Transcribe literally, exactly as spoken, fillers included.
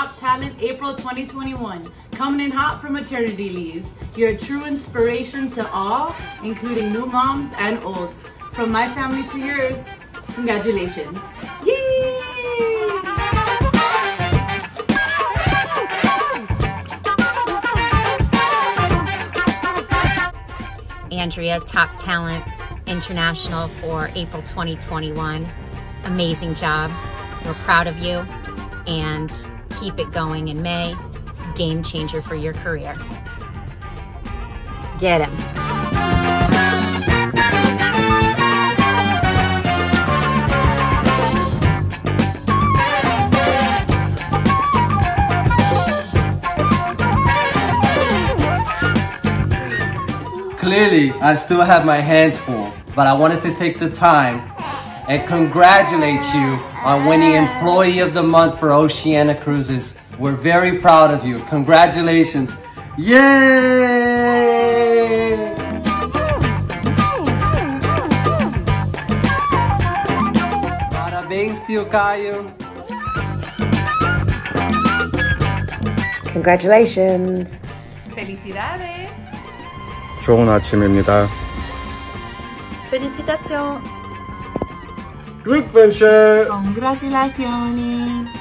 Top Talent April twenty twenty-one. Coming in hot from maternity leave. You're a true inspiration to all, including new moms and old. From my family to yours, congratulations. Yay! Andrea, Top Talent International for April twenty twenty-one. Amazing job. We're proud of you and keep it going in May. Game changer for your career. Get him. Clearly, I still have my hands full, but I wanted to take the time and congratulate you on winning Employee of the Month for Oceania Cruises. We're very proud of you. Congratulations. Yay! Parabéns, tio Caio. Congratulations. Felicidades. 좋은 아침입니다. Felicitación. Glückwünsche. Congratulazioni.